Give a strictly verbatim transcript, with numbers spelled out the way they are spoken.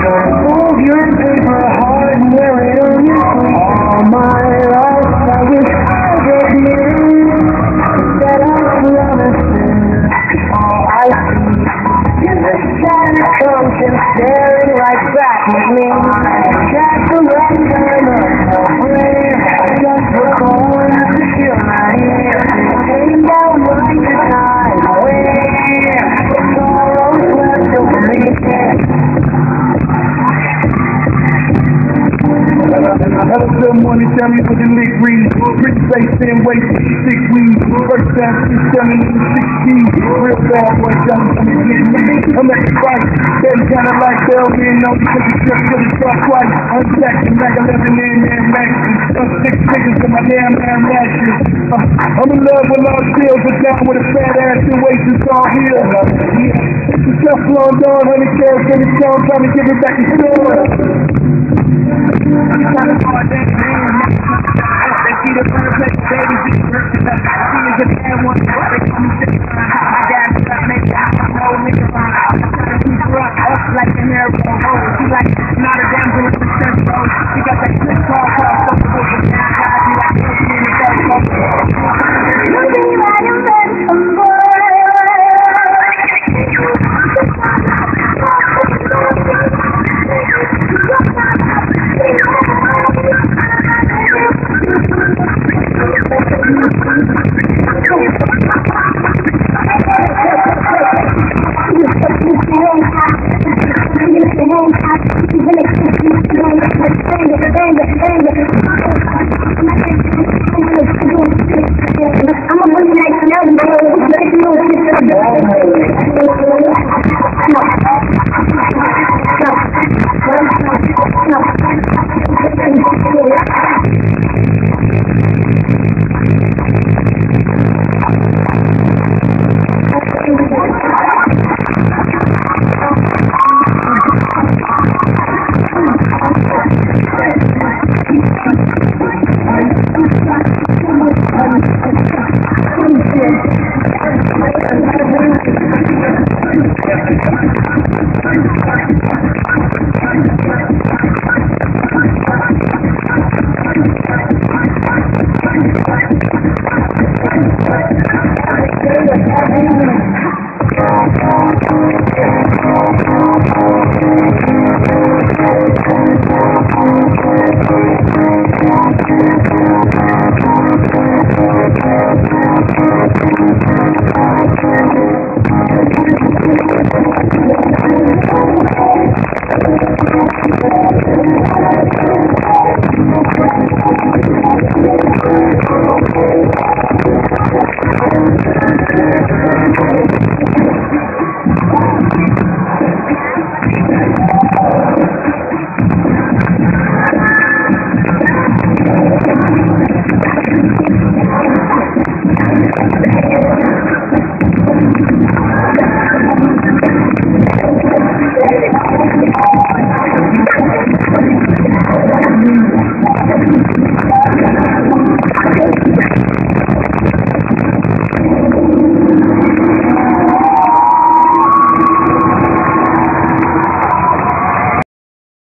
Hold your paper hard and wear it on your sleeve. All my life I wish I could hear that I promised it. All I see is a sad conscience staring right back at me. That's the right time of prayer. I just recall to feel my hair. Came down like a tide where sorrow swept over me. Hello, good morning, tell me what the lick reads. Rich face, thin waist, sick weed. First time since seven to sixteen. Real bad boy, tell me I'm getting me. I'm at the fight. They kinda like Bellman, no, because it's just to the top twice. Unjacked and like eleven in there, max. Up six figures in my damn man matches. Uh, I'm in love with all skills, but down with a fat ass and waist is all here. Yeah, it's a tough long dawn, honey, cash in the show, trying to give it back to store. I'm trying to find that man, they see the perfect baby, be perfect. She is a bad one, they call me sick. My dad was up, make it out, no nigga on. I'm trying to keep her up, up like an arrow. She like, not a damn girl in the church, bro. She got that clip call, call, fuck the book, and now I be like, look me in the face, bro. Looking like a handsome boy.